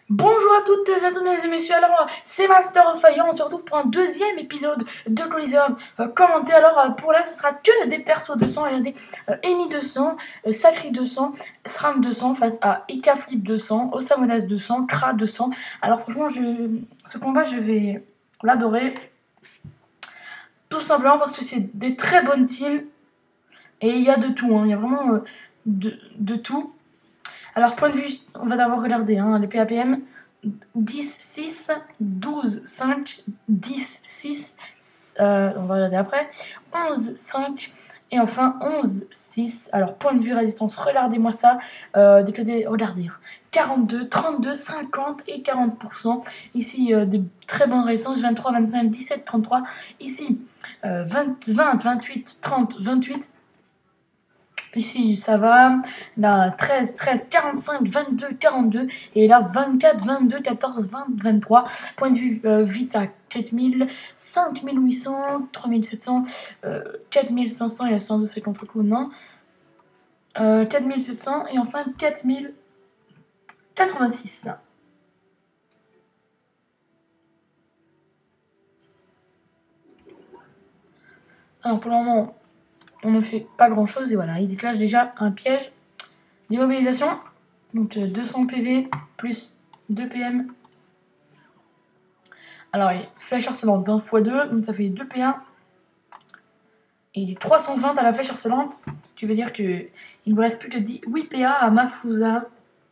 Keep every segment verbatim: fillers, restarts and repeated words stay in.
Bonjour à toutes et à tous mesdames et messieurs, alors c'est Master of Fire, on se retrouve pour un deuxième épisode de Coliseum euh, commenté. Alors euh, pour là ce sera que des persos deux cents, il y a des euh, Eni deux cents, euh, Sakri deux cents, Sram deux cents face à Ika Flip deux cents, Osamonas deux cents, Kra deux cents. Alors franchement je, ce combat je vais l'adorer, tout simplement parce que c'est des très bonnes teams et il y a de tout, hein. Il y a vraiment euh, de, de tout. Alors, point de vue, on va d'abord regarder hein, les P A P M. dix, six, douze, cinq, dix, six, euh, on va regarder après, onze, cinq, et enfin onze, six. Alors, point de vue résistance, regardez-moi ça, euh, des, regardez, quarante-deux, trente-deux, cinquante et quarante pour cent. Ici, euh, des très bonnes résistances, vingt-trois, vingt-cinq, dix-sept, trente-trois. Ici, euh, vingt, vingt, vingt-huit, trente, vingt-huit. Ici, ça va. Là, treize, treize, quarante-cinq, vingt-deux, quarante-deux. Et là, vingt-quatre, vingt-deux, quatorze, vingt, vingt-trois. Point de vue euh, vite à quatre mille, cinq mille huit cents, trois mille sept cents, euh, quatre mille cinq cents. Il a sans doute fait contre-coup, non. Euh, quatre mille sept cents. Et enfin, quatre mille quatre-vingt-six. Alors, pour le moment, on ne fait pas grand-chose. Et voilà, il déclenche déjà un piège d'immobilisation. Donc, euh, deux cents P V plus deux P M. Alors, flèche harcelante d'un fois deux, donc ça fait deux P un. Et du trois cent vingt à la flèche harcelante, ce qui veut dire qu'il ne me reste plus que huit P A à Mafusa.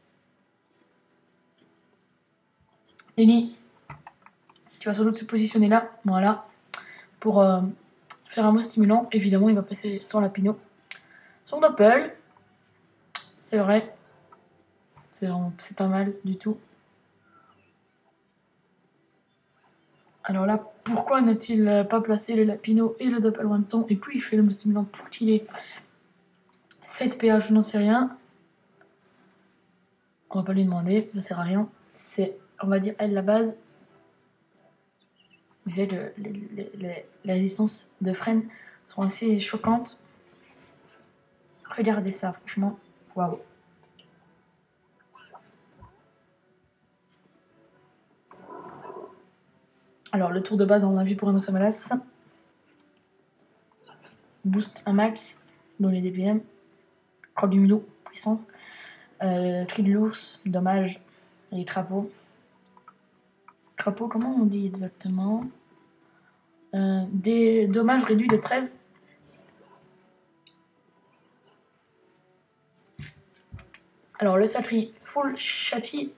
Eni, tu vas sans doute se positionner là, voilà, pour euh, faire un mot stimulant. Évidemment, il va passer sur la Pino. Son doppel, c'est vrai, c'est pas mal du tout. Alors là, pourquoi n'a-t-il pas placé le Lapino et le doppel en même temps? Et puis il fait le mot stimulant pour qu'il ait sept P A, je n'en sais rien. On va pas lui demander, ça sert à rien. C'est, on va dire, elle la base. Vous savez, le, les, les, les, les résistances de freine sont assez choquantes. Regardez ça, franchement, waouh. Alors, le tour de base, on a vu pour un Osamonas. Boost un max dans les D P M. Croix du mulot, puissance. Euh, cri de l'ours, dommage. Et crapaud. Crapaud, comment on dit exactement? euh, Des dommages réduits de treize. Alors, le Sakri full châti.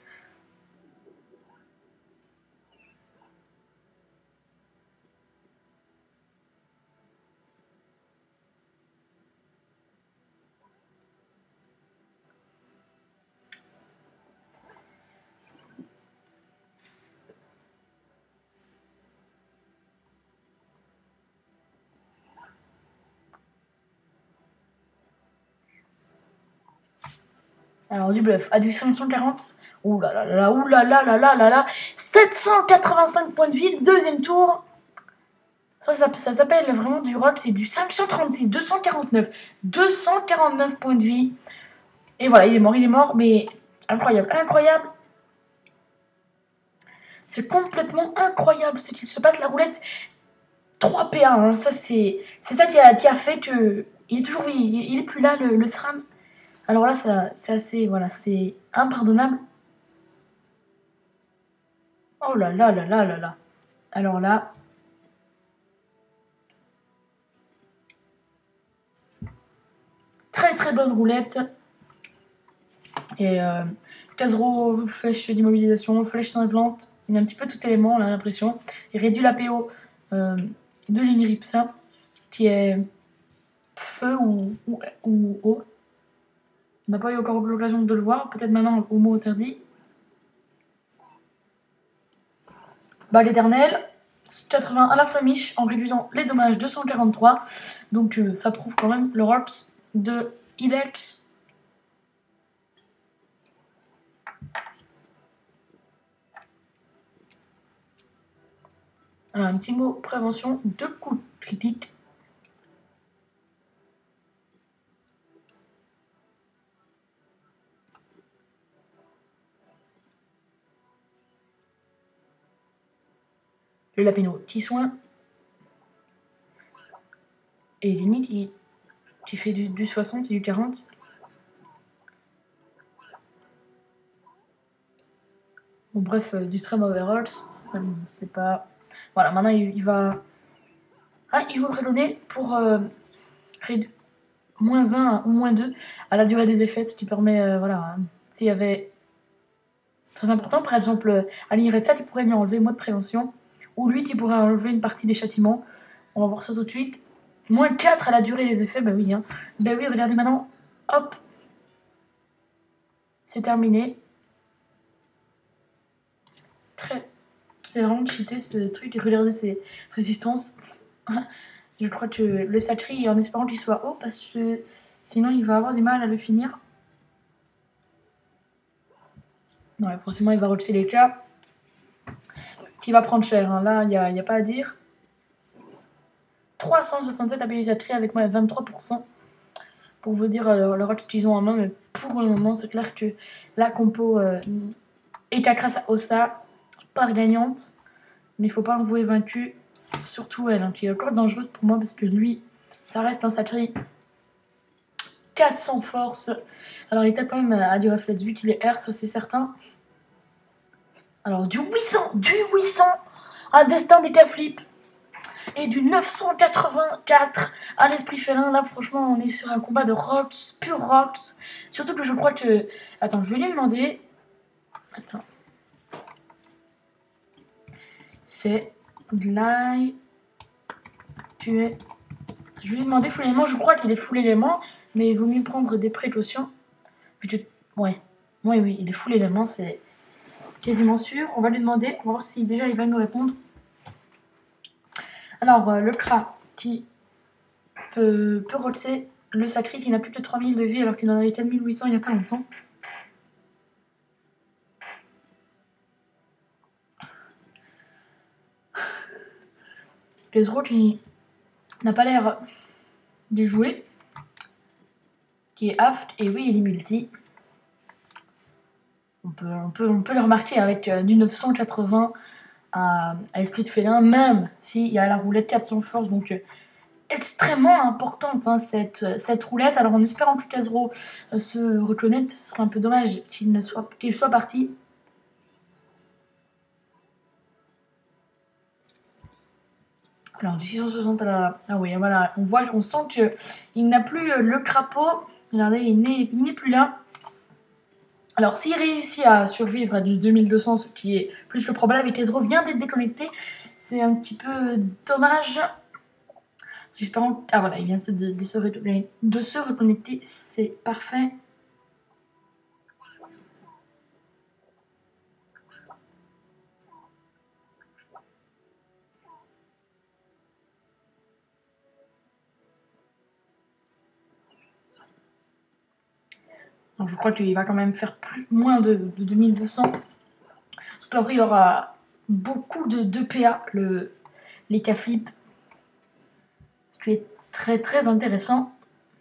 Alors, du bluff à du cinq cent quarante. Ouh là là là là, ouh là là là là là là. sept cent quatre-vingt-cinq points de vie, deuxième tour. Ça, ça, ça s'appelle vraiment du roll, c'est du cinq cent trente-six, deux cent quarante-neuf, deux cent quarante-neuf points de vie. Et voilà, il est mort, il est mort, mais incroyable, incroyable. C'est complètement incroyable ce qu'il se passe, la roulette. trois P A, hein, ça c'est ça qui a, qui a fait que il est toujours, il, il est plus là, le, le SRAM. Alors là, ça, c'est assez, voilà, c'est impardonnable. Oh là là là là là là. Alors là, très très bonne roulette. Et euh, Casero, flèche d'immobilisation, flèche cinglante. Il y a un petit peu tout élément, on a l'impression. Il réduit la P O euh, de l'Inripsa, qui est feu ou, ou, ou eau. On n'a pas eu encore l'occasion de le voir. Peut-être maintenant au mot interdit. Balle éternelle. quatre-vingts à la flamiche en réduisant les dommages deux cent quarante-trois. Donc euh, ça prouve quand même le Rox de Ilex. Alors un petit mot prévention, deux coups critiques. Le Lapino, petit soin. Et l'unit, il, il fait du, du soixante et du quarante. Bon, bref, euh, du très mauvais rolls. Euh, c'est pas... Voilà, maintenant il, il va... Ah, il joue le Reloadé pour euh, moins un ou moins deux à la durée des effets, ce qui permet, euh, voilà, hein, s'il y avait... Très important, par exemple, à l'I R E T S A T, il pourrait lui enlever mode prévention, ou lui qui pourrait enlever une partie des châtiments. On va voir ça tout de suite. Moins quatre à la durée des effets, bah oui, hein. Bah oui, regardez maintenant, hop, c'est terminé. Très... C'est vraiment cheaté ce truc, regardez ses résistances. Je crois que le Sacri, en espérant qu'il soit haut, parce que sinon il va avoir du mal à le finir. Ouais, forcément il va relever les cas. Qui va prendre cher, hein. Là il n'y a, a pas à dire. trois cent soixante-sept habilitateurs avec moi à vingt-trois pour cent. Pour vous dire euh, le rôle qu'ils ont en main, mais pour le moment c'est clair que la compo euh, est à grâce à Ossa, part gagnante. Mais il faut pas en vouer vaincu, surtout elle, hein, qui est encore dangereuse pour moi parce que lui, ça reste un sacré quatre cents force. Alors il tape quand même à du réflexe vu qu'il est R, ça c'est certain. Alors du huit cents, du huit cents à Destin des Flip et du neuf cent quatre-vingt-quatre à l'Esprit Félin. Là franchement on est sur un combat de rocks, pur rocks. Surtout que je crois que... Attends, je vais lui demander... Attends. C'est de l'ail. Tu es... Je vais lui demander full élément, je crois qu'il est full élément, mais il vaut mieux prendre des précautions. Ouais, oui, oui, il est full élément, c'est quasiment sûr. On va lui demander, on va voir si déjà il va nous répondre. Alors, euh, le Kra qui peut, peut roller, le Sacré qui n'a plus que trois mille de vie alors qu'il en avait quatre mille huit cents il n'y a pas longtemps. Les autres qui n'a pas l'air de jouer, qui est aft, et oui, il est multi. On peut, on peut, on peut le remarquer avec euh, du neuf cent quatre-vingts à, à Esprit de Félin, même s'il y a la roulette quatre cents force, donc euh, extrêmement importante hein, cette, cette roulette. Alors en espérant que Kazro euh, se reconnaisse, ce serait un peu dommage qu'il ne soit, qu'il soit parti. Alors du six cent soixante à la... Ah oui, voilà, on voit, on sent qu'il n'a plus euh, le crapaud. Regardez, il n'est plus là. Alors s'il réussit à survivre à du deux mille deux cents, ce qui est plus que probable, et Kazro vient d'être déconnecté, c'est un petit peu dommage. J'espère... Ah voilà, il vient de, de, se, de se reconnecter, c'est parfait. Donc je crois qu'il va quand même faire plus, moins de, de deux mille deux cents. Parce qu'après il aura beaucoup de, de P A, le, les K-flip. Ce qui est très très intéressant.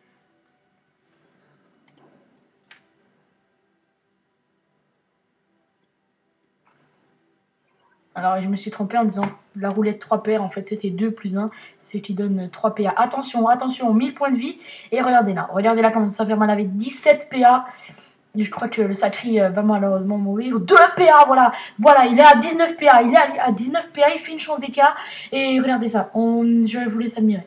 Alors je me suis trompée en disant la roulette trois paires, en fait c'était deux plus un, ce qui donne trois P A. Attention, attention, mille points de vie. Et regardez là, regardez là comment ça fait mal avec dix-sept P A. Et je crois que le Sacri va malheureusement mourir. deux P A, voilà, voilà, il est à dix-neuf P A, il est à dix-neuf P A, il fait une chance d'écart. Et regardez ça, on, je vous laisse admirer.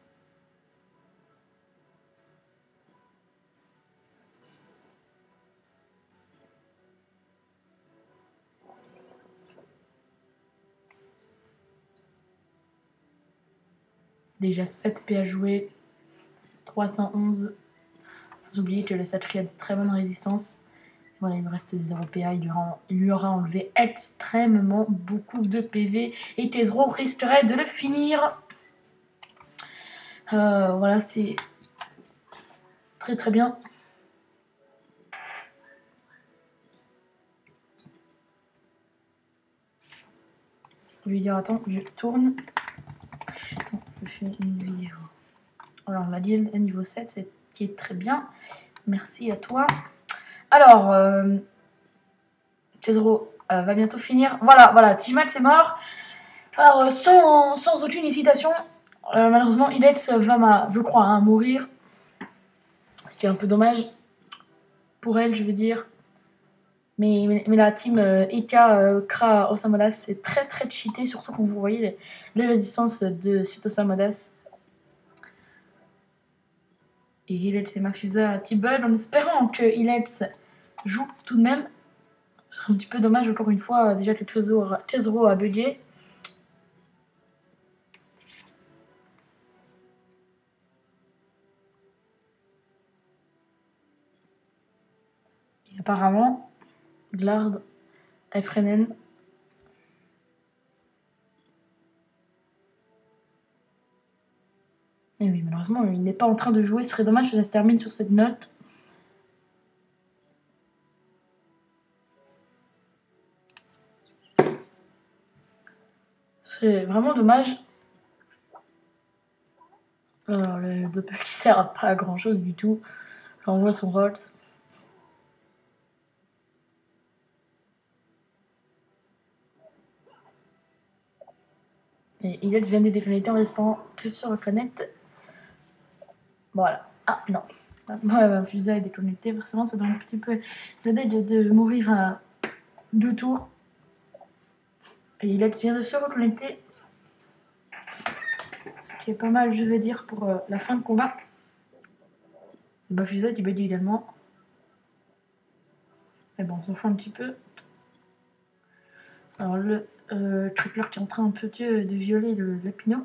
Déjà sept P A joués, trois cent onze. Sans oublier que le Sacri a de très bonne résistance. Voilà, il me reste zéro P A, il lui, aura, il lui aura enlevé extrêmement beaucoup de P V. Et Kazro risquerait de le finir. Euh, voilà, c'est très très bien. Je vais lui dire, attends, je tourne. Attends, je fais une vidéo. Alors, la guilde à niveau sept, c'est qui est très bien. Merci à toi. Alors, euh, Kazro euh, va bientôt finir. Voilà, voilà, Timal c'est mort. Alors, sans, sans aucune hésitation, euh, malheureusement, Ilex va, ma, je crois, hein, mourir. Ce qui est un peu dommage pour elle, je veux dire. Mais, mais, mais la team euh, Eka, euh, Kra, Osamodas, c'est très très cheaté, surtout quand vous voyez les, les résistances de cet Osamodas. Et Ilex et Mafusa T-Bud, en espérant que Ilex joue tout de même. Ce serait un petit peu dommage, encore une fois, déjà que le trésor, Tesoro a bugué. Et apparemment, Glard, Efrenen. Et oui, malheureusement, il n'est pas en train de jouer. Ce serait dommage que ça se termine sur cette note. C'est vraiment dommage. Alors, le Doppel qui sert à pas à grand chose du tout. J'envoie son Rolls. Et Ilex vient de déconnecter en espérant qu'elle se reconnecte. Voilà. Ah, non. Ouais, Fusa est déconnecté. Forcément, ça donne un petit peu l'idée de, de mourir à deux tours. Et Ilex vient de se reconnecter. Ce qui est pas mal, je veux dire, pour euh, la fin de combat. Bah, Fusa qui bug également. Mais bon, on s'en fout un petit peu. Alors, le euh, Crippler qui est en train un peu de, de violer le, le Pinot.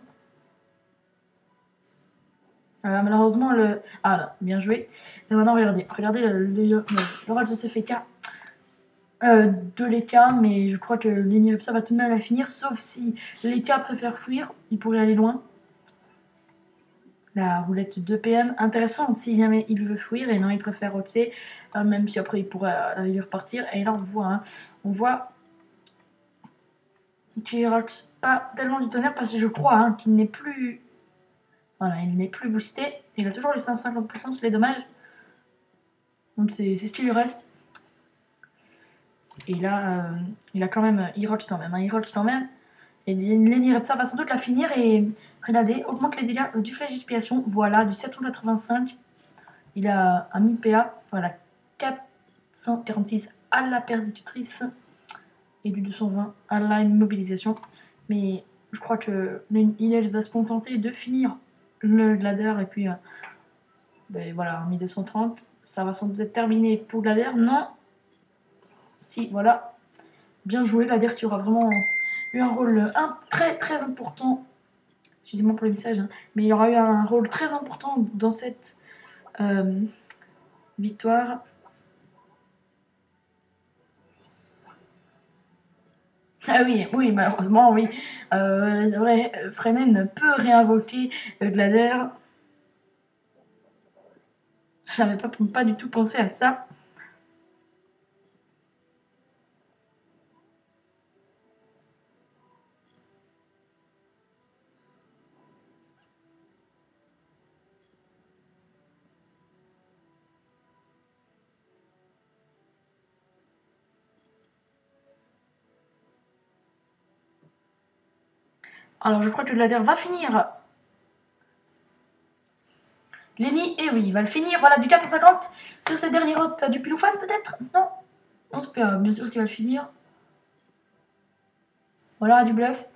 Alors, malheureusement, le. Ah là, bien joué. Et maintenant, regardez. Regardez le, le, le, le Rolls de C F K. Euh, de l'Eka, mais je crois que l'Eniripsa va tout de même la finir, sauf si l'Eka préfère fuir, il pourrait aller loin. La roulette deux P M, intéressante si jamais il veut fuir, et non, il préfère roter, euh, même si après il pourrait euh, la lui repartir. Et là, on voit, hein, on voit qu'il rote pas tellement du tonnerre, parce que je crois hein, qu'il n'est plus. Voilà, il n'est plus boosté. Il a toujours les cent cinquante pour cent sur les dommages. Donc c'est ce qui lui reste. Et là, euh, il a quand même. Il rote quand même. Hein, il rote quand même. Et l'Eniripsa va sans doute la finir. Et regardez, augmente les dégâts du flèche d'expiation. Voilà, du sept cent quatre-vingt-cinq. Il a un mille P A. Voilà, quatre cent quarante-six à la persécutrice. Et du deux cent vingt à la immobilisation. Mais je crois que Ilex va se contenter de finir le Glader. Et puis, euh, ben voilà, mille deux cent trente. Ça va sans doute être terminé pour Glader. Non. Si, voilà. Bien joué, Glader qui aura vraiment eu un rôle un, très très important. Excusez-moi pour le message, hein, mais il aura eu un rôle très important dans cette euh, victoire. Ah oui, oui, malheureusement, oui. Euh, c'est vrai, Frenen peut réinvoquer euh, Glader. Je n'avais pas, pas du tout pensé à ça. Alors, je crois que Glader va finir. Lenny, et oui, il va le finir. Voilà, du quatre cent cinquante sur cette dernière route du pile ou face, peut-être. Non, on se peut, bien sûr qu'il va le finir. Voilà, du bluff.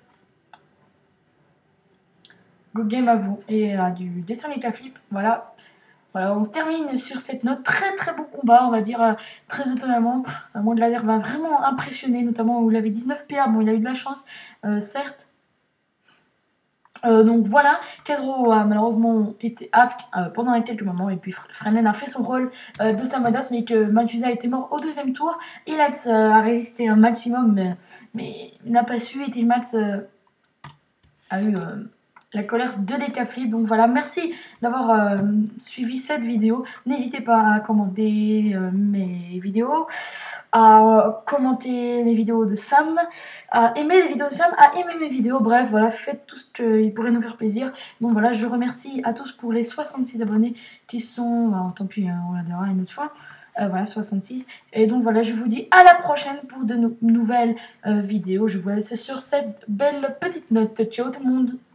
Good game à vous. Et euh, du dessin avec la flip. Voilà. Voilà, on se termine sur cette note. Très très bon combat, on va dire, euh, très étonnamment. Euh, moi, Glader va vraiment impressionner, notamment où il avait dix-neuf P A. Bon, il a eu de la chance, euh, certes. Euh, donc voilà, Tesoro a malheureusement été A F K euh, pendant quelques moments, et puis Frenen a fait son rôle euh, de Samodas, mais que Mafusa était mort au deuxième tour. Ilex euh, a résisté un maximum, mais, mais n'a pas su, et Tilmax euh, a eu euh, la colère de Decaflip. Donc voilà, merci d'avoir euh, suivi cette vidéo. N'hésitez pas à commenter euh, mes vidéos, à commenter les vidéos de Sam, à aimer les vidéos de Sam, à aimer mes vidéos. Bref, voilà, faites tout ce qui pourrait nous faire plaisir. Donc voilà, je remercie à tous pour les soixante-six abonnés qui sont... Bah, tant pis, on la dira une autre fois. Euh, voilà, soixante-six. Et donc voilà, je vous dis à la prochaine pour de nou- nouvelles euh, vidéos. Je vous laisse sur cette belle petite note. Ciao tout le monde!